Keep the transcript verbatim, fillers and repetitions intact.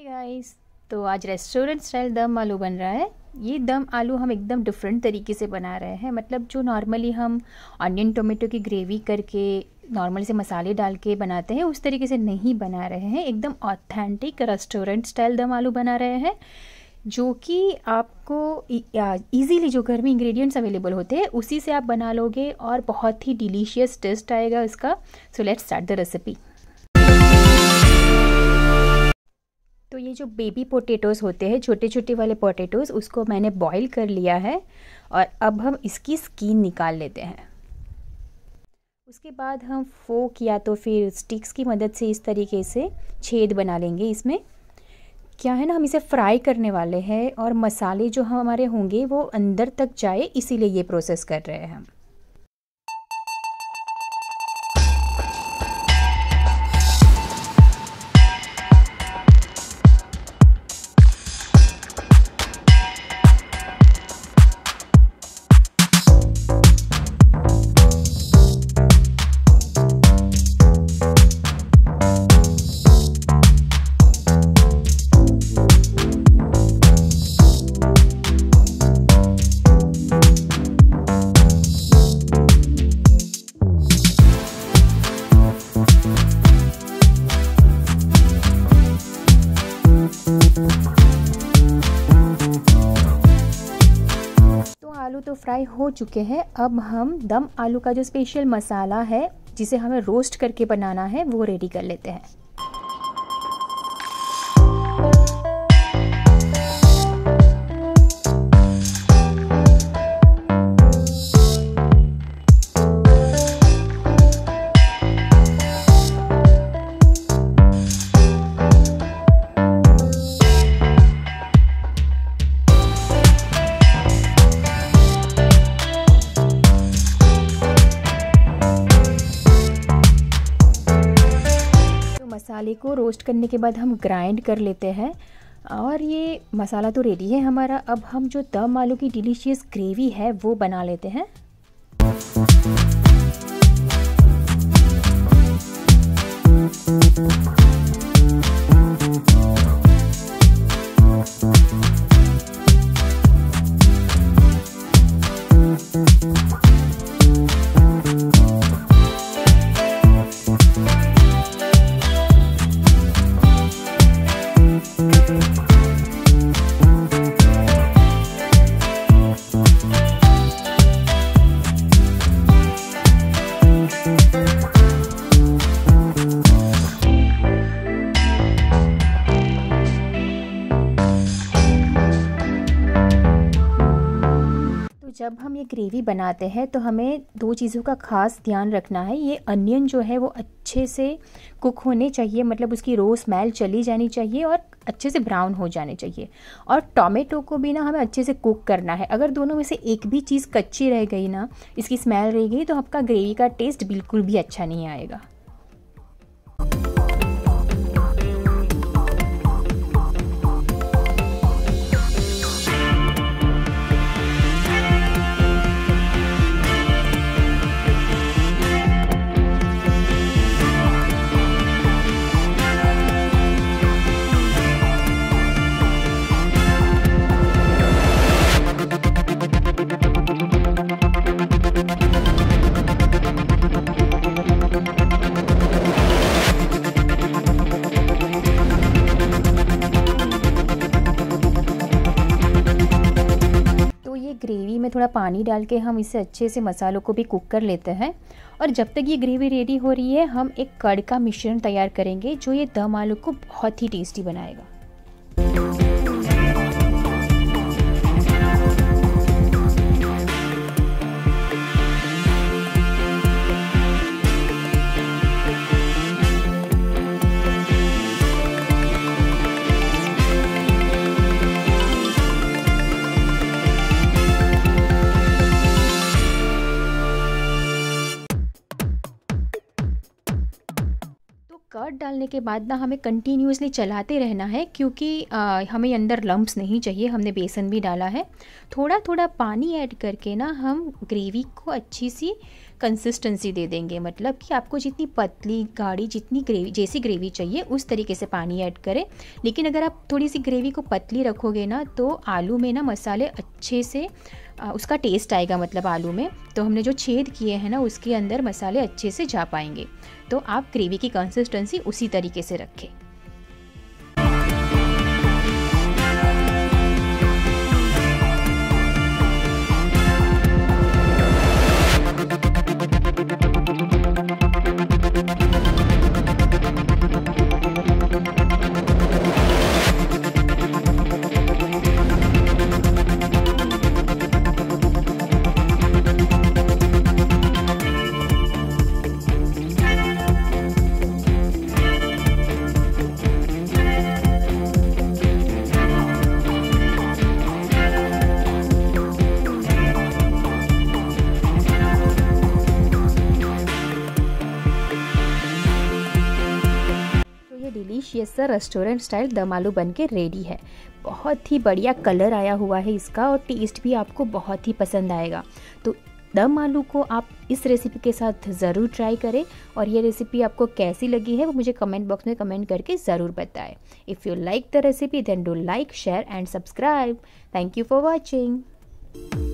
Hey guys, तो आज restaurant style दम आलू बन रहा है। ये दम आलू हम एकदम डिफरेंट तरीके से बना रहे हैं। मतलब जो नॉर्मली हम ऑनियन टोमेटो की ग्रेवी करके नॉर्मल से मसाले डाल के बनाते हैं उस तरीके से नहीं बना रहे हैं। एकदम ऑथेंटिक रेस्टोरेंट स्टाइल दम आलू बना रहे हैं, जो कि आपको इजीली जो घर में इंग्रेडिएंट्स अवेलेबल होते हैं उसी से आप बना लोगे और बहुत ही डिलीशियस टेस्ट आएगा इसका। So let's start the recipe. तो ये जो बेबी पोटैटोज़ होते हैं, छोटे छोटे वाले पोटैटोज़, उसको मैंने बॉईल कर लिया है और अब हम इसकी स्किन निकाल लेते हैं। उसके बाद हम फोक या तो फिर स्टिक्स की मदद से इस तरीके से छेद बना लेंगे। इसमें क्या है ना, हम इसे फ्राई करने वाले हैं और मसाले जो हमारे होंगे वो अंदर तक जाए, इसीलिए ये प्रोसेस कर रहे हैं हम। आलू तो फ्राई हो चुके हैं। अब हम दम आलू का जो स्पेशल मसाला है जिसे हमें रोस्ट करके बनाना है वो रेडी कर लेते हैं। मसाले को रोस्ट करने के बाद हम ग्राइंड कर लेते हैं और ये मसाला तो रेडी है हमारा। अब हम जो दम आलू की डिलीशियस ग्रेवी है वो बना लेते हैं। जब हम ये ग्रेवी बनाते हैं तो हमें दो चीज़ों का ख़ास ध्यान रखना है। ये अनियन जो है वो अच्छे से कुक होने चाहिए, मतलब उसकी रो स्मेल चली जानी चाहिए और अच्छे से ब्राउन हो जाने चाहिए। और टोमेटो को भी ना हमें अच्छे से कुक करना है। अगर दोनों में से एक भी चीज़ कच्ची रह गई ना, इसकी स्मेल रह गई, तो आपका ग्रेवी का टेस्ट बिल्कुल भी अच्छा नहीं आएगा। ग्रेवी में थोड़ा पानी डाल के हम इसे अच्छे से मसालों को भी कुक कर लेते हैं। और जब तक ये ग्रेवी रेडी हो रही है हम एक कर्ड का मिश्रण तैयार करेंगे जो ये दम आलू को बहुत ही टेस्टी बनाएगा। कर्ड डालने के बाद ना हमें कंटिन्यूसली चलाते रहना है, क्योंकि आ, हमें अंदर लम्प्स नहीं चाहिए। हमने बेसन भी डाला है। थोड़ा थोड़ा पानी ऐड करके ना हम ग्रेवी को अच्छी सी कंसिस्टेंसी दे देंगे, मतलब कि आपको जितनी पतली गाढ़ी जितनी ग्रेवी जैसी ग्रेवी चाहिए उस तरीके से पानी ऐड करें। लेकिन अगर आप थोड़ी सी ग्रेवी को पतली रखोगे ना तो आलू में ना मसाले अच्छे से आ, उसका टेस्ट आएगा, मतलब आलू में तो हमने जो छेद किए हैं ना उसके अंदर मसाले अच्छे से जा पाएंगे। तो आप ग्रेवी की कंसिस्टेंसी उसी तरीके से रखें। डिलीशियस सा रेस्टोरेंट स्टाइल दम आलू बन के रेडी है। बहुत ही बढ़िया कलर आया हुआ है इसका और टेस्ट भी आपको बहुत ही पसंद आएगा। तो दम आलू को आप इस रेसिपी के साथ ज़रूर ट्राई करें और ये रेसिपी आपको कैसी लगी है वो मुझे कमेंट बॉक्स में कमेंट करके ज़रूर बताएं। If you like the recipe then do like share and subscribe. Thank you for watching.